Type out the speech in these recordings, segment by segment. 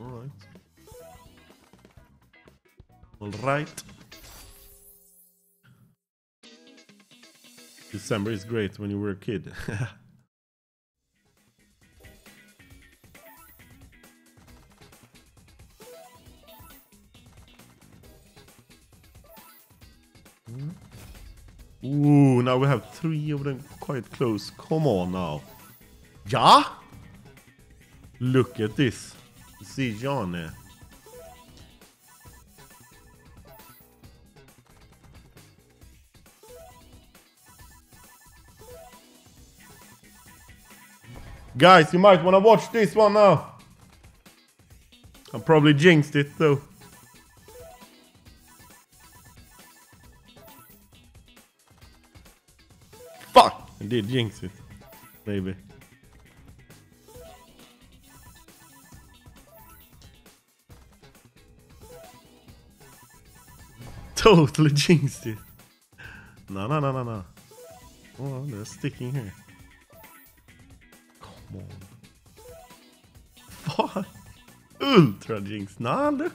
Alright. Alright. December is great when you were a kid. Ooh, now we have 3 of them quite close. Come on now. Ja? Look at this. See Jane. Guys, you might want to watch this one now. I probably jinxed it though. Fuck! I did jinx it. Maybe. Totally jinxed it. No. Oh, they're sticking here. Come on. Fuck! Ultra jinx. Nah, look.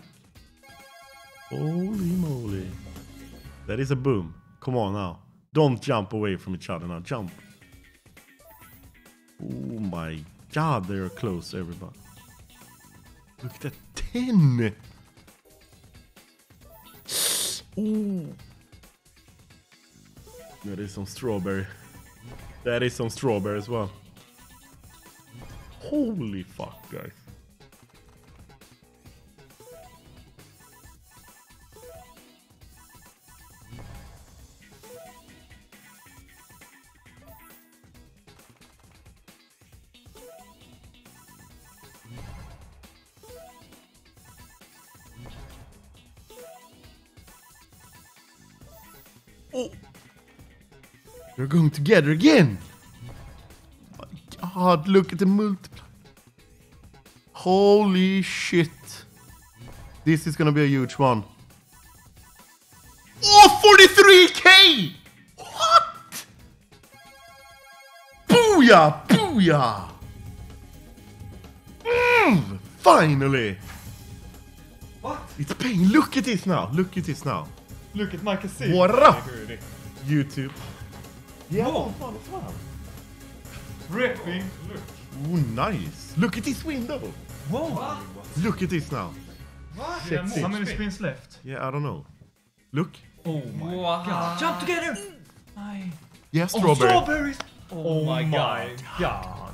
Holy moly. That is a boom. Come on now. Don't jump away from each other now. Jump. Oh my god, they're close, everybody. Look at that 10. Ooh. That is some strawberry. That is some strawberry as well. Holy fuck, guys. Oh. They're going together again. My god, look at the multiply. Holy shit. This is gonna be a huge one. Oh, 43k! What? Booyah! Booyah! Finally! What? It's paying. Look at this now. Look at this now. Look at my casino. What up? YouTube. Yeah, Whoa. fun as well. Ripping. Look. Oh, nice. Look at this window. Whoa. What? Look at this now. What? Shit, How shit. many spins left? Yeah, I don't know. Look. Oh my god. Jump together. Yeah, Oh, strawberry. strawberries. Oh my god.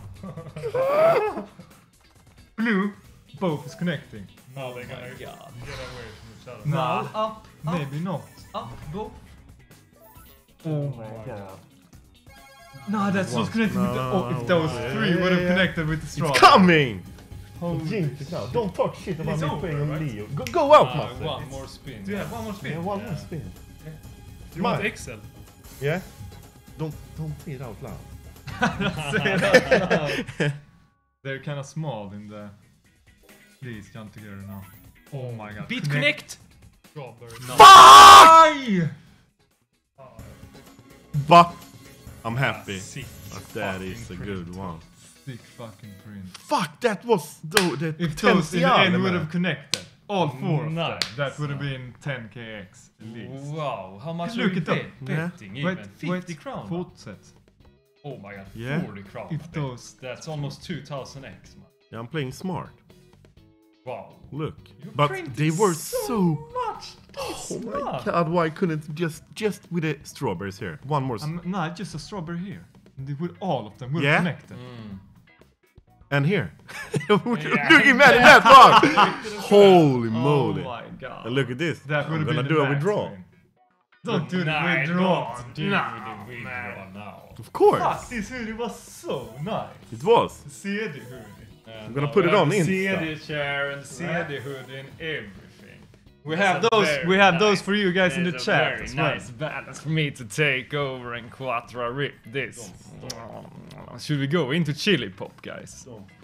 Blue. Both is connecting. Now they're gonna get away from each other. No, up. Maybe not. Up, go. Oh my god. No, that's not connected with the... Oh, if those 3 would have connected with the straw. It's coming! Holy Jinx it now. Don't talk shit about It's me over, playing on right? Leo. Go out, Master. One more spin. Do you have one more spin? Yeah, one more spin. Do you want Excel? Yeah? Don't say it out loud. They're kind of small in the... Please jump together now. Oh my god. Beat connect! Strawberry. No. Fuck! But I'm happy. Sick That is a fucking good print. one. Stick fucking print. Fuck, that was the If those in the end would man. have connected, all 4 of them, Nice. that would have been 10kx at least. Wow, how much Look are you at them. betting even? Wait, 50 crown? Fortsätt. Oh my god, Yeah. 40 crown. If those... That's almost 2000x, man. Yeah, I'm playing smart. Wow. Look. You But printed they were so... much. Oh my god, why couldn't just with the strawberries here? One more. No, just a strawberry here. With all of them, we're Yeah? connected. And here. Looking mad at that one. Holy moly. Oh my god. And look at this. That would I'm have gonna been do the a max withdrawal. win. Don't do the Nej, withdrawal. don't do the withdrawal now. Of course. Fuck, this hoodie was so nice. It was. CD hoodie. I'm gonna put it on Insta. CD chair and CD hoodie and everything. We have those for you guys in the It's a chat very as well. nice balance for me to take over and Quattro rip this. Should we go into chili pop, guys? Don't